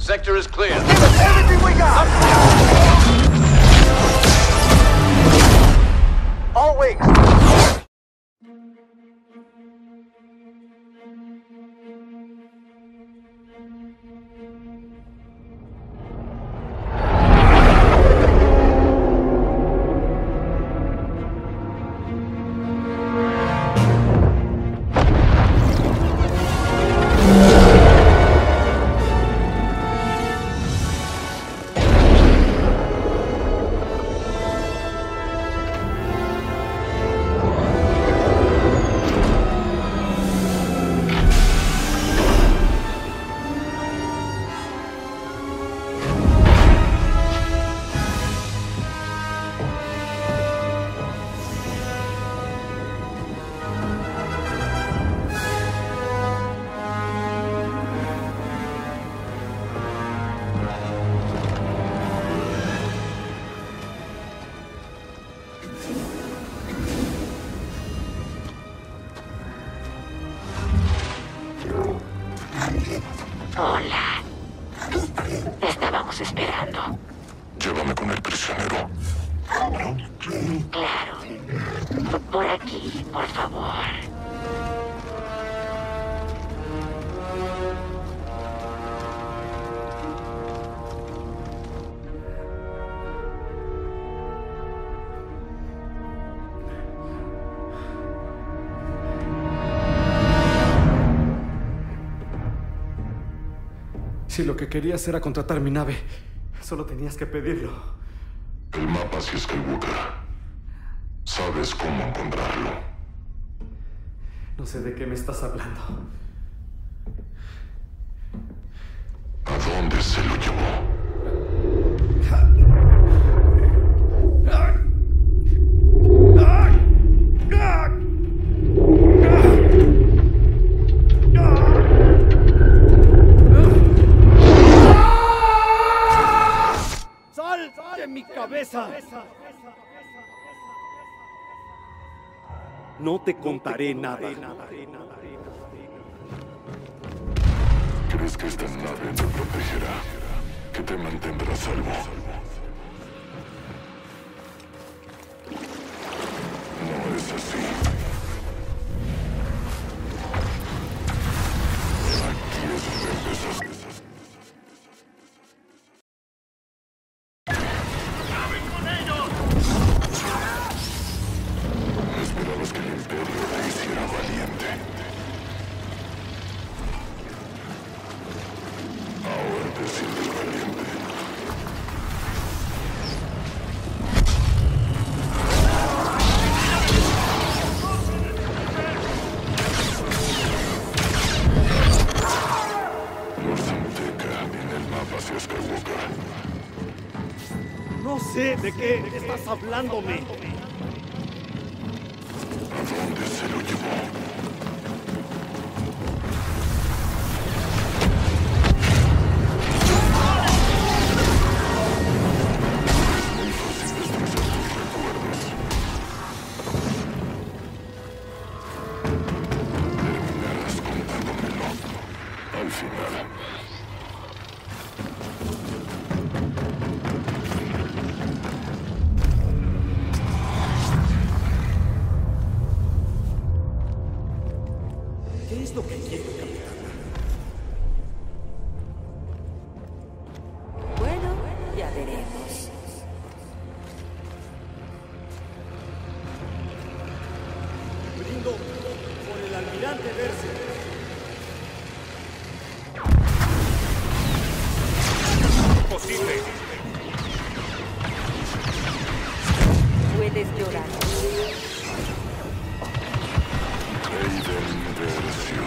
sector is clear. Give us everything we got! All wings! Hola. Estábamos esperando. Llévame con el prisionero. Claro. Por aquí, por favor. Si lo que querías era contratar mi nave, solo tenías que pedirlo. El mapa hacia Skywalker. ¿Sabes cómo encontrarlo? No sé de qué me estás hablando. ¿A dónde se lo llevó? ¡Sal de mi cabeza! No te contaré nada. ¿Crees que esta nave te protegerá? ¿Que te mantendrá salvo? No es así. Aquí es donde empezaste. Esperabas que el Imperio te hiciera valiente. Ahora te sientes valiente. Los Manteca en el mapa hacia Skywalker. No sé de qué estás hablándome. ¿A dónde se lo llevó? Es muy fácil destrozar tus recuerdos. Terminarás contándomelo al final. ¿Qué es lo que quiero, capitana? Bueno, ya veremos. Brindo por el almirante Berser. Posible. Puedes llorar. Aiden Versio.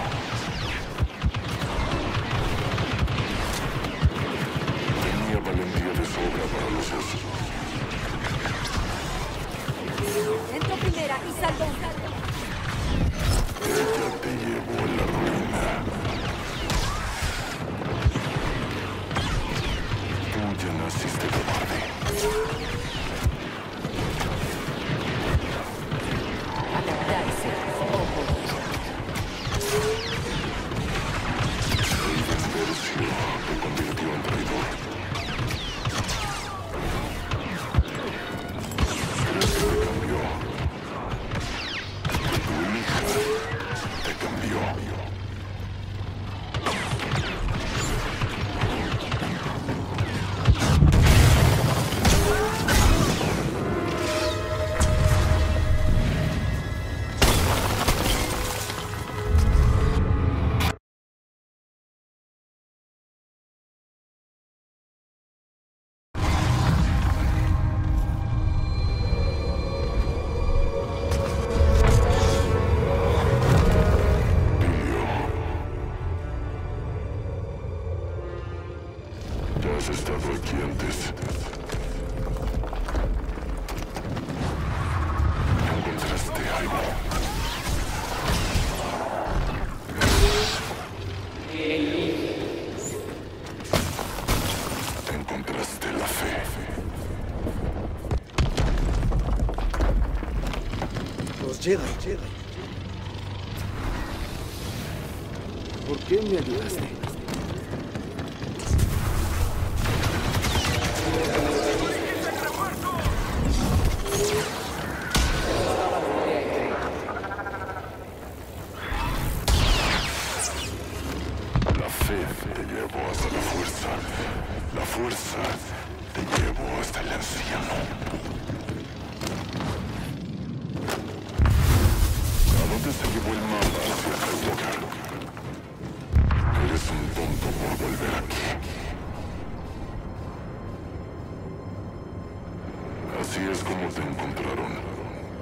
Tenía valentía de sobra para los osos. Entro primera y salvo. Ella te llevó a la ruina. Tú ya naciste cobarde. Adaptarse. Ojo. Aiden Versio te convirtió has estado aquí antes. Encontraste algo. Encontraste la fe. Los Jedi. ¿Por qué me ayudaste? La fe te llevó hasta la fuerza. La fuerza te llevó hasta el anciano. ¿A dónde se llevó el mapa hacia Skywalker? Eres un tonto por volver aquí. Así es como te encontraron.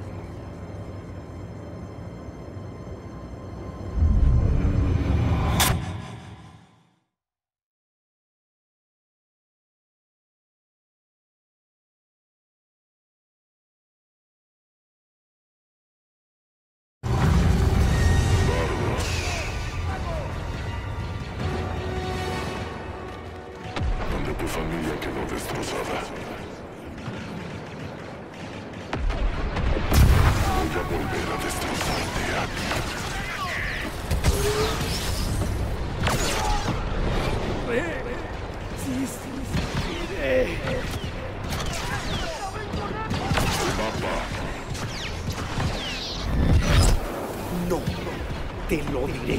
Donde tu familia quedó destrozada. Voy a volver a destrozarte a ti. El mapa. No, te lo diré.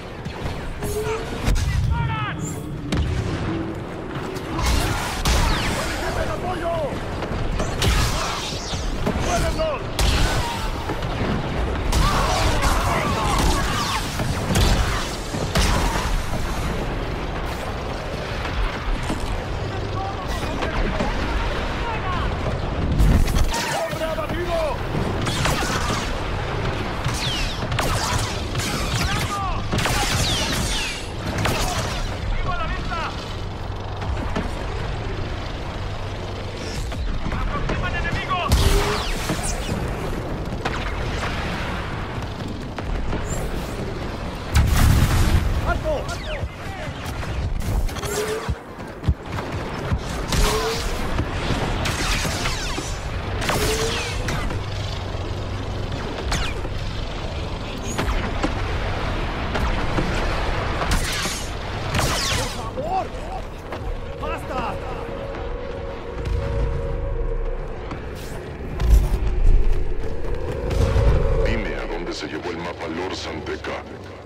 Dime a dónde se llevó el mapa Lord Santeca.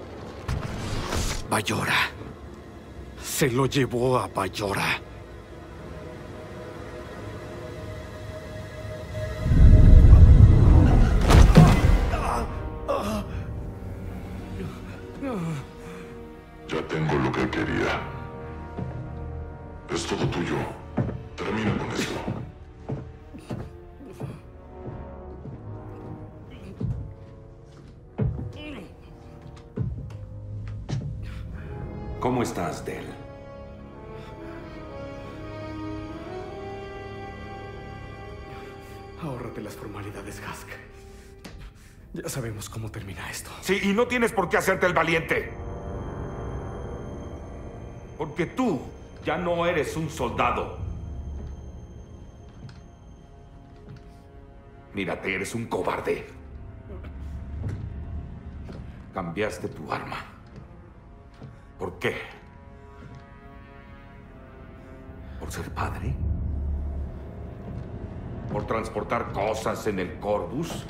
Bayora. Se lo llevó a Bayora. Ya tengo lo que quería. Es todo tuyo. Termina con esto. ¿Cómo estás, Del? Ahórrate las formalidades, Hask. Ya sabemos cómo termina esto. Sí, y no tienes por qué hacerte el valiente. Porque tú ya no eres un soldado. Mírate, eres un cobarde. Cambiaste tu arma. ¿Por qué? ¿Por ser padre? ¿Por transportar cosas en el Corvus?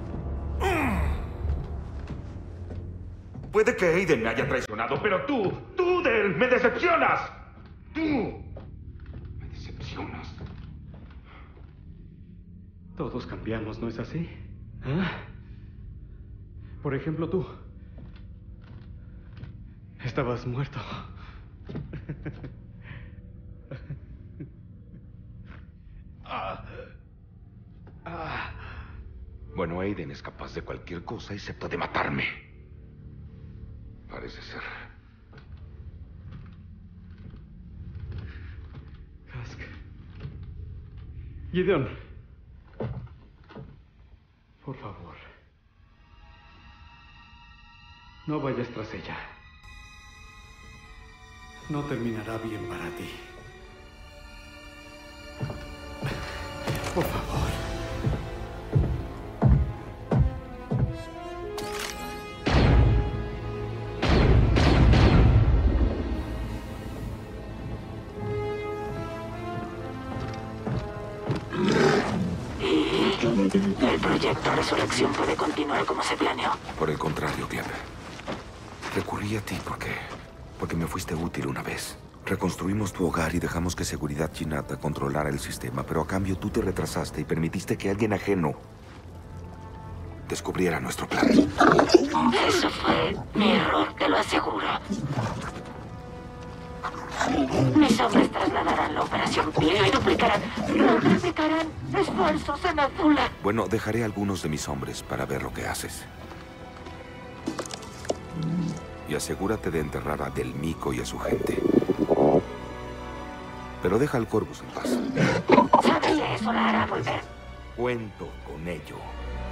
Puede que Aiden me haya traicionado, pero tú, Del, me decepcionas. Tú me decepcionas. Todos cambiamos, ¿no es así? ¿Ah? Por ejemplo, tú. Estabas muerto. Bueno, Aiden es capaz de cualquier cosa excepto de matarme. Parece ser. Gideon. Por favor. No vayas tras ella. No terminará bien para ti. Por favor. El proyecto Resurrección puede continuar como se planeó. Por el contrario, Glenn. Recurrí a ti porque me fuiste útil una vez. Reconstruimos tu hogar y dejamos que Seguridad Chinata controlara el sistema, pero a cambio tú te retrasaste y permitiste que alguien ajeno descubriera nuestro plan. Eso fue mi error, te lo aseguro. Mis hombres trasladarán la operación Pío y duplicarán esfuerzos en Azula. Bueno, dejaré a algunos de mis hombres para ver lo que haces. Y asegúrate de enterrar a Del Mico y a su gente. Pero deja al Corvus en paz. ¿Sabes que eso la hará volver? Cuento con ello.